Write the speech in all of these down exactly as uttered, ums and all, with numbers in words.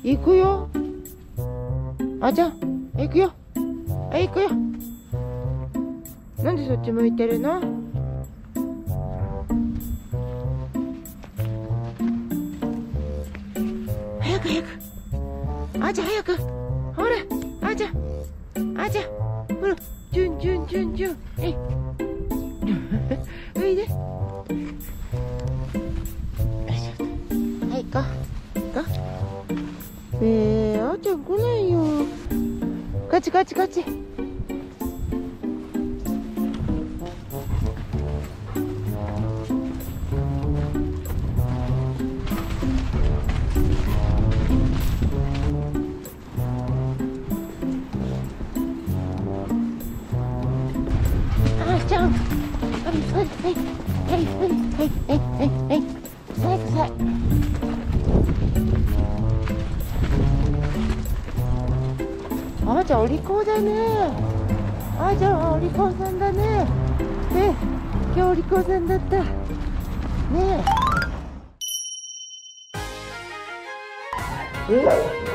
行くよ。あちゃん、行くよ。あ、行くよ。なんでそっち向いてるの？早く早く。あちゃん早く。ほら、あちゃん。あちゃん。ほら、じゅんじゅんじゅんじゅん。えい。おいで。よいしょ。はい、行こう。行こう。えー、あーちゃん来ないよ。こっちこっちこっち。あーちゃん。はいはいはいはいはいはいはいはい。さいくさい。あーちゃんお利口だね。あーちゃんはお利口さんだね。ね、今日お利口さんだった。ねえ。え？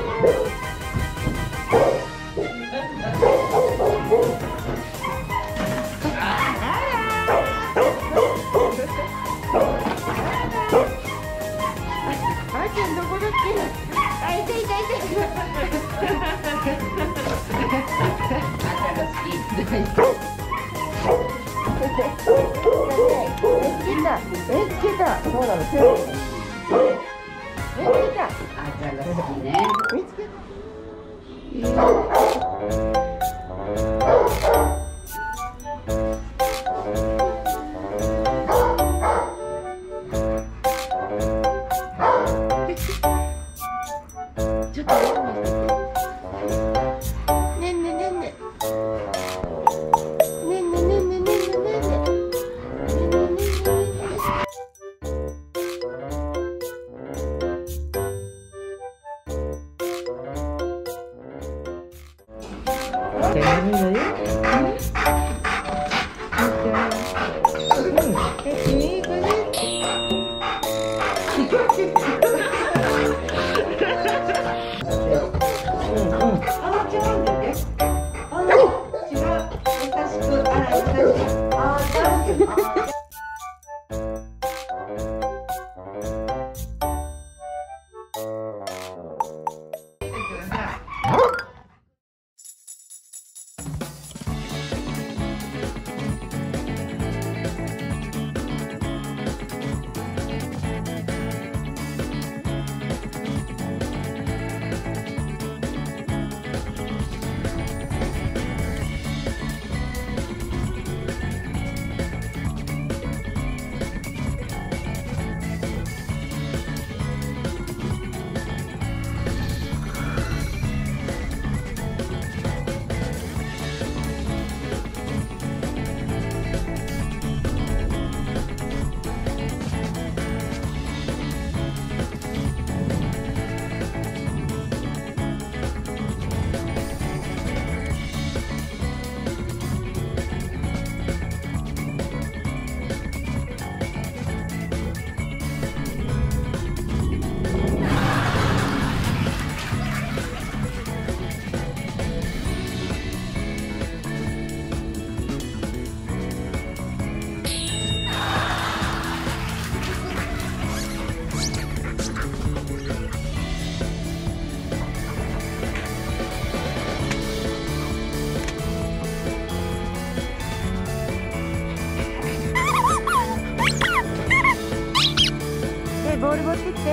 あーちゃんどこだっけ？あ、いたいたいた。え、つけた。そうなの。え、つけた。 あちゃんが好きね。 見つけた。ちょっとねんねねんね。ねんねねんねねんねんねんね。ボール持ってきて。ボール。ボ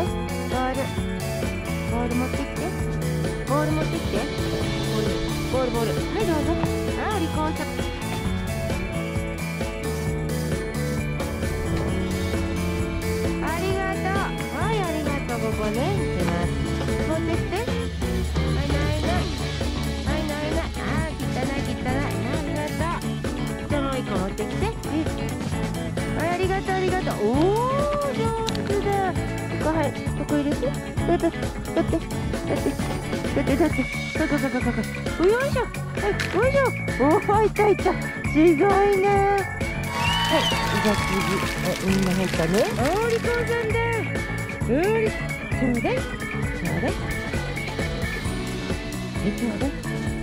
ール持ってきて。ボール持ってきて。ボール、ボール、ボール。はい、どうぞ。あ、お利口さん。ありがとう。はい、ありがとう。ここね。持ってきて。はい、ないない。はい、ないない。あー、汚い汚い。ありがとう。じゃあもう一個持ってきて。はい、ありがとう、ありがとう。おー、上手だ。はい、ここ入れて。取って、取って、取って、取って、取って、取って、そうそうそうそうそう。よいしょ。はい、よいしょ。おー、いたいた。すごいね。はい、じゃあ次。はい、みんな入ったね。おー、お利口さんだ。おー、ちょうだい。ちょうだい。 え、ちょうだい。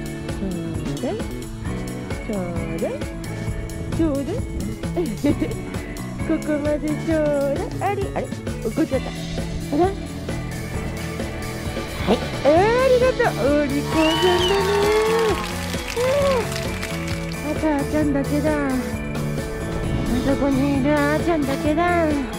ちょうだい。ちょうだい。ちょうだい。ここまでちょうだい。あれ、あれ、怒っちゃった。あら。はい、ありがとう。お利口さんだね。あとあーちゃんだけだ。あそこにいるあーちゃんだけだ。